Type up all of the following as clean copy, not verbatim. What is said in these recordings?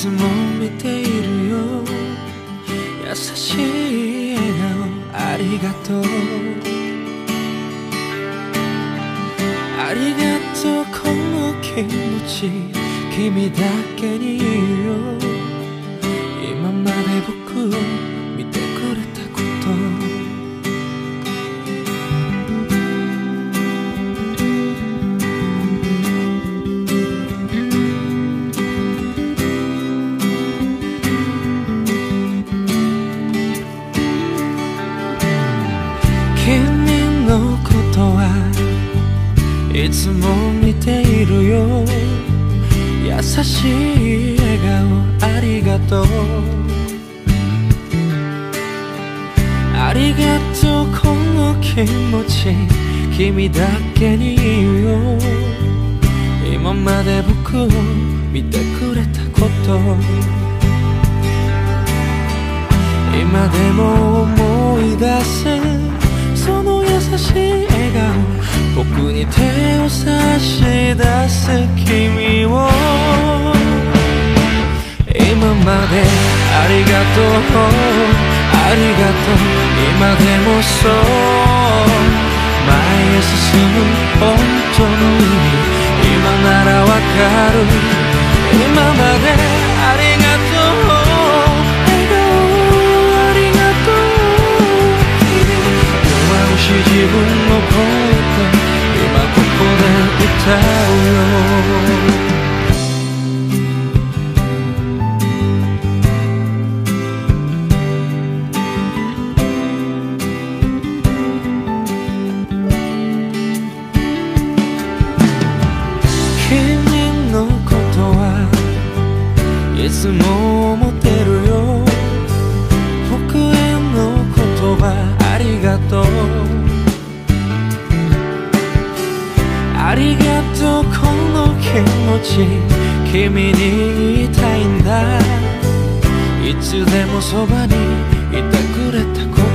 つも見ているよ。優しい笑顔ありがとう。ありがとうこの気持ち君だけに言うよ。今まで僕を見てくれたこと。君のことはいつも見ているよ。優しい笑顔ありがとう。ありがとうこの気持ち君だけに言うよ。今まで僕を見てくれたこと。今でも思い出すその優しい笑顔。僕に手を差し出す君を。今までありがとうありがとう。今でもそう前へ進む本当の意味今ならわかる。今までありがとう笑顔ありがとう。弱虫自分の声今ここで歌うよ。君のことはいつも思ってるよ。僕への言葉ありがとう。ありがとうこの気持ち君に言いたいんだ。いつでもそばにいてくれたこと。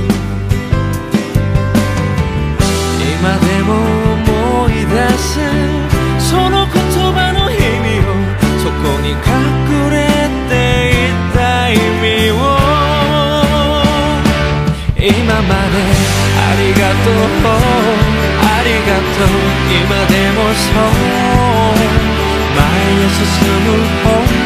今でも思い出すその言葉の意味を。そこに隠れていた意味を。今までありがとうありがとう。今でもそう前へ進む